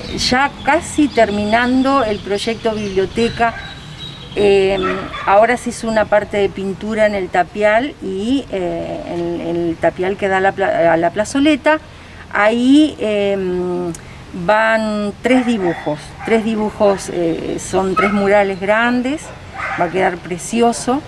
ya casi terminando el proyecto biblioteca. Ahora se hizo una parte de pintura en el tapial y el tapial que da a la plazoleta. Ahí van tres dibujos, son 3 murales grandes, va a quedar precioso.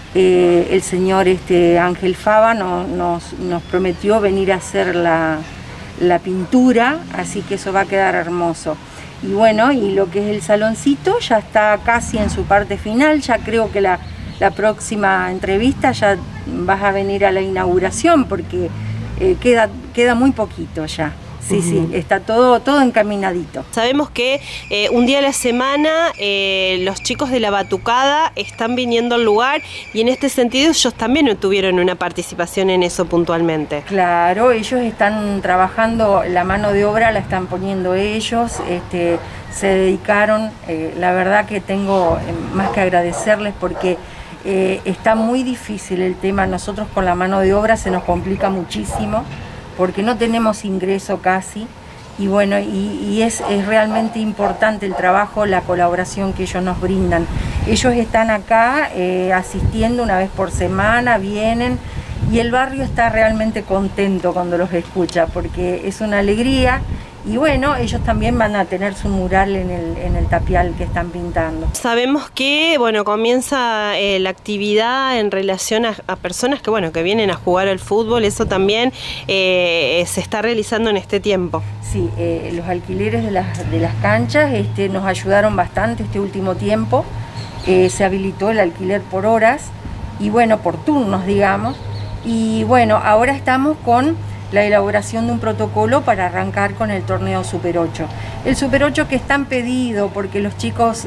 El señor Ángel Fava nos prometió venir a hacer la pintura, así que eso va a quedar hermoso. Y bueno, y lo que es el saloncito ya está casi en su parte final. Ya creo que la próxima entrevista ya vas a venir a la inauguración, porque queda muy poquito ya. Sí, sí, está todo encaminadito. Sabemos que un día a la semana los chicos de la Batucada están viniendo al lugar, y en este sentido ellos también tuvieron una participación en eso puntualmente. Claro, ellos están trabajando, la mano de obra la están poniendo ellos, se dedicaron, la verdad que tengo más que agradecerles, porque está muy difícil el tema. Nosotros con la mano de obra se nos complica muchísimo, porque no tenemos ingreso casi, y bueno, y es realmente importante el trabajo, la colaboración que ellos nos brindan. Ellos están acá asistiendo una vez por semana, vienen, y el barrio está realmente contento cuando los escucha, porque es una alegría. Y bueno, ellos también van a tener su mural en el tapial que están pintando. Sabemos que, bueno, comienza la actividad en relación a personas que, bueno, que vienen a jugar al fútbol. Eso también se está realizando en este tiempo. Sí, los alquileres de las canchas nos ayudaron bastante este último tiempo. Se habilitó el alquiler por horas y, bueno, por turnos, digamos. Y bueno, ahora estamos con la elaboración de un protocolo para arrancar con el torneo Super 8. El Super 8 que es tan pedido, porque los chicos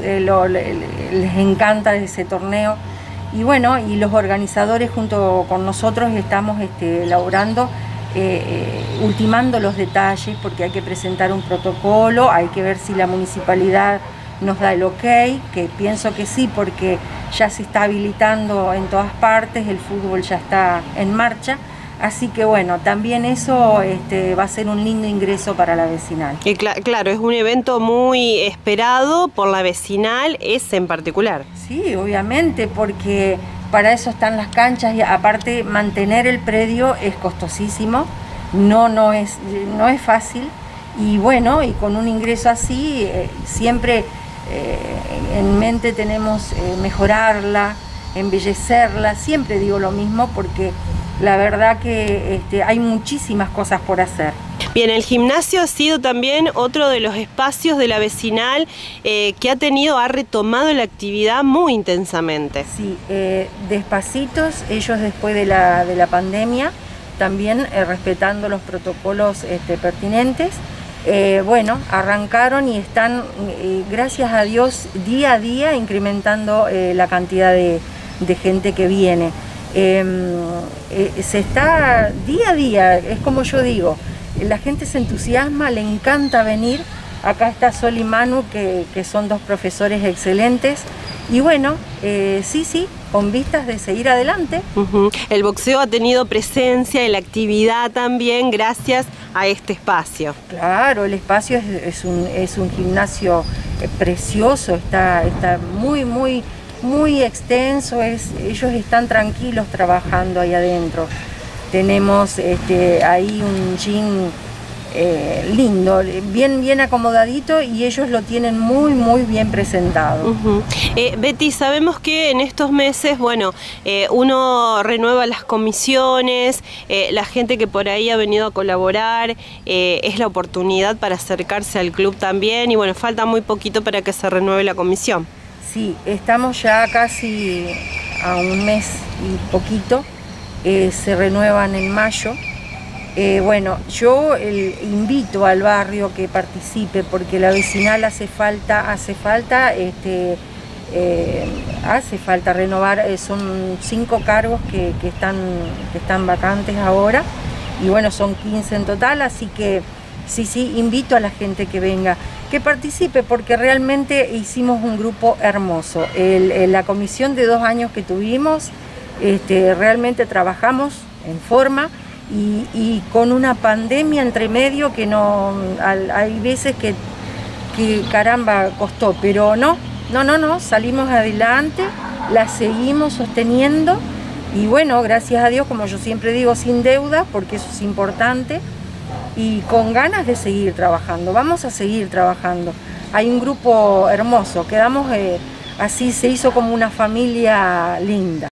les encanta ese torneo. Y bueno, y los organizadores junto con nosotros estamos elaborando, ultimando los detalles, porque hay que presentar un protocolo, hay que ver si la municipalidad nos da el ok, que pienso que sí, porque ya se está habilitando en todas partes, el fútbol ya está en marcha. Así que bueno, también eso va a ser un lindo ingreso para la vecinal. Y claro, es un evento muy esperado por la vecinal, ese en particular. Sí, obviamente, porque para eso están las canchas, y aparte mantener el predio es costosísimo, no es fácil. Y bueno, y con un ingreso así, siempre en mente tenemos mejorarla, embellecerla. Siempre digo lo mismo, porque la verdad que hay muchísimas cosas por hacer. Bien, el gimnasio ha sido también otro de los espacios de la vecinal que ha retomado la actividad muy intensamente. Sí, despacitos, ellos después de la pandemia, también respetando los protocolos pertinentes, bueno, arrancaron y están, gracias a Dios, día a día incrementando la cantidad de gente que viene. Se está día a día, es como yo digo, la gente se entusiasma, le encanta venir. Acá está Sol y Manu, que son 2 profesores excelentes, y bueno, sí, con vistas de seguir adelante. El boxeo ha tenido presencia en la actividad también gracias a este espacio. Claro, el espacio es un gimnasio precioso, está muy extenso, ellos están tranquilos trabajando ahí adentro. Tenemos ahí un gym lindo, bien acomodadito, y ellos lo tienen muy bien presentado. Betty, sabemos que en estos meses, bueno, uno renueva las comisiones, la gente que por ahí ha venido a colaborar, es la oportunidad para acercarse al club también, y bueno, falta muy poquito para que se renueve la comisión. Sí, estamos ya casi a un mes y poquito, se renuevan en mayo. Bueno, yo invito al barrio que participe, porque la vecinal hace falta renovar. Son 5 cargos que están vacantes ahora, y bueno, son 15 en total, así que sí, invito a la gente que venga, que participe, porque realmente hicimos un grupo hermoso. La comisión de 2 años que tuvimos, realmente trabajamos en forma, y con una pandemia entre medio que no, hay veces que que caramba costó, pero no, salimos adelante, la seguimos sosteniendo y bueno, gracias a Dios, como yo siempre digo, sin deudas, porque eso es importante, y con ganas de seguir trabajando. Vamos a seguir trabajando. Hay un grupo hermoso, quedamos así, se hizo como una familia linda.